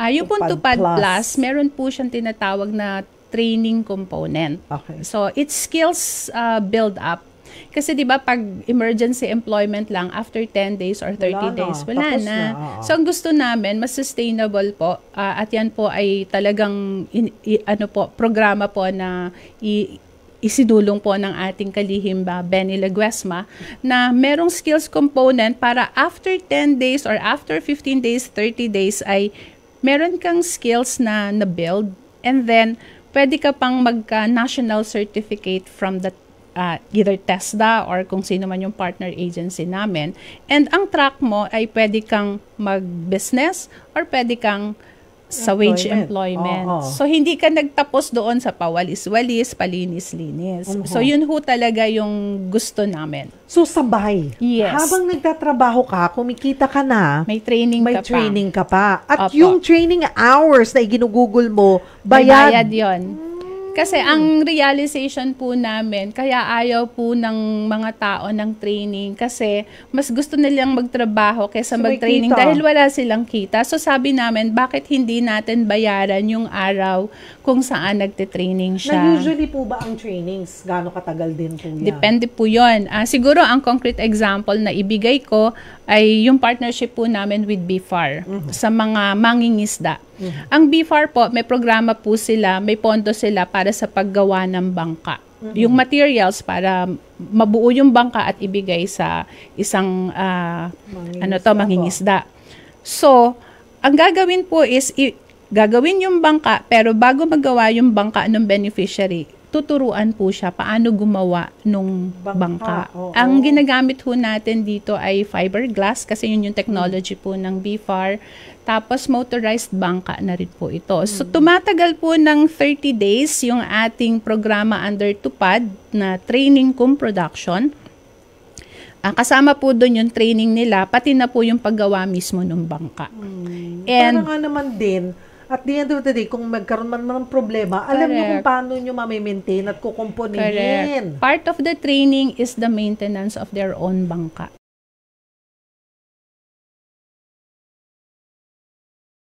Yung pong Tupad Plus, meron po siyang tinatawag na training component. Okay. So, it's skills build up. Kasi 'di ba pag emergency employment lang after 10 days or 30 days, wala na. So ang gusto namin mas sustainable po at yan po ay talagang programa po na isinulong po ng ating kalihim Benny Laguesma na merong skills component para after 10 days or after 15 days, 30 days ay meron kang skills na build and then pwede ka pang magka-national certificate from the either TESDA or kung sino man yung partner agency namin. And ang track mo ay pwede kang mag-business or pwede kang sa wage employment. So, hindi ka nagtapos doon sa pawalis-walis, palinis-linis. So, yun ho talaga yung gusto namin. So, sabay. Yes. Habang nagtatrabaho ka, kumikita ka na, may training ka pa. At yung training hours na iginugugol mo, bayad yun. Kasi ang realization po namin, kaya ayaw po ng mga tao ng training kasi mas gusto nilang magtrabaho kaysa mag-training dahil wala silang kita. So sabi namin, bakit hindi natin bayaran yung araw kung saan nagte-training siya? Na usually po ba ang trainings? Gaano katagal din po yan? Depende po yun. Siguro ang concrete example na ibigay ko ay yung partnership po namin with BFAR sa mga mangingisda. Ang BFAR po, may programa po sila, may pondo sila para sa paggawa ng bangka. Yung materials para mabuo yung bangka at ibigay sa isang mangingisda. So, ang gagawin po is gagawin yung bangka pero bago magawa yung bangka ng beneficiary, tuturuan po siya paano gumawa nung bangka. Ang ginagamit ho natin dito ay fiberglass kasi yun yung technology po ng BFAR. Tapos motorized bangka na rin po ito. So tumatagal po ng 30 days yung ating programa under Tupad na training cum production. Kasama po doon yung training nila, pati na po yung paggawa mismo ng bangka. And para nga naman din, at the end of the day, kung magkaroon man ng problema, alam nyo kung paano nyo ma-maintain at kukumpunihin. Part of the training is the maintenance of their own bangka.